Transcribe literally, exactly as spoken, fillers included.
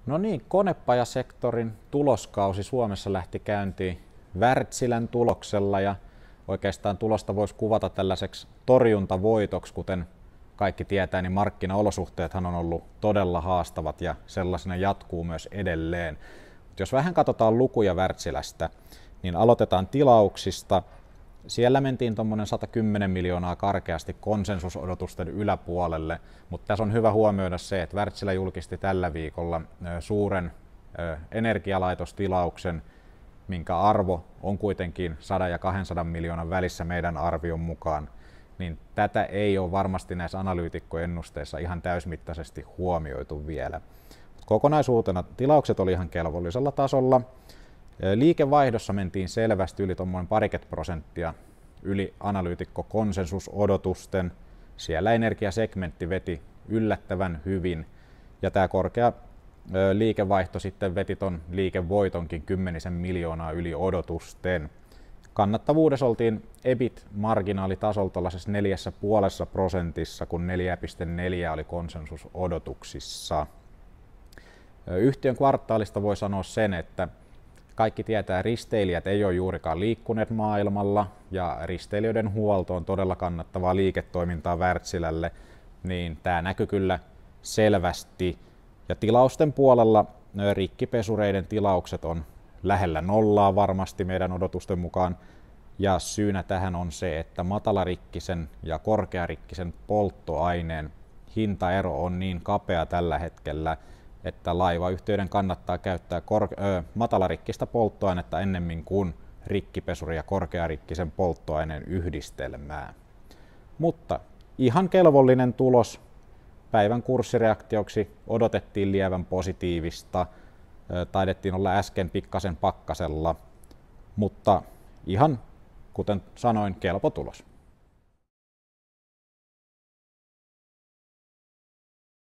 No niin, konepajasektorin tuloskausi Suomessa lähti käyntiin Wärtsilän tuloksella ja oikeastaan tulosta voisi kuvata tällaiseksi torjuntavoitoksi, kuten kaikki tietää, niin markkinaolosuhteethan on ollut todella haastavat ja sellaisena jatkuu myös edelleen. Mut jos vähän katsotaan lukuja Wärtsilästä, niin aloitetaan tilauksista. Siellä mentiin tuommoinen sata kymmenen miljoonaa karkeasti konsensusodotusten yläpuolelle, mutta tässä on hyvä huomioida se, että Wärtsilä julkisti tällä viikolla suuren energialaitostilauksen, minkä arvo on kuitenkin sata ja kaksisataa miljoonan välissä meidän arvion mukaan, niin tätä ei ole varmasti näissä analyytikkoennusteissa ihan täysmittaisesti huomioitu vielä. Kokonaisuutena tilaukset oli ihan kelvollisella tasolla. Liikevaihdossa mentiin selvästi yli tuommoinen parikymmentä prosenttia yli analyytikkokonsensusodotusten. Siellä energiasegmentti veti yllättävän hyvin ja tämä korkea liikevaihto sitten veti ton liikevoitonkin kymmenisen miljoonaa yli odotusten. Kannattavuudessa oltiin E B I T-marginaalitasolla tuollaisessa neljässä puolessa prosentissa, kun neljä pilkku neljä oli konsensusodotuksissa. Yhtiön kvartaalista voi sanoa sen, että kaikki tietää, risteilijät ei ole juurikaan liikkuneet maailmalla ja risteilijöiden huolto on todella kannattavaa liiketoimintaa Wärtsilälle, niin tämä näkyy kyllä selvästi. Ja tilausten puolella rikkipesureiden tilaukset on lähellä nollaa varmasti meidän odotusten mukaan. Ja syynä tähän on se, että matalarikkisen ja korkearikkisen polttoaineen hintaero on niin kapea tällä hetkellä, että laivayhtiöiden kannattaa käyttää kor- ö, matalarikkistä polttoainetta ennemmin kuin rikkipesuri- ja korkearikkisen polttoaineen yhdistelmää. Mutta ihan kelvollinen tulos. Päivän kurssireaktioksi odotettiin lievän positiivista, taidettiin olla äsken pikkasen pakkasella, mutta ihan kuten sanoin, kelpo tulos.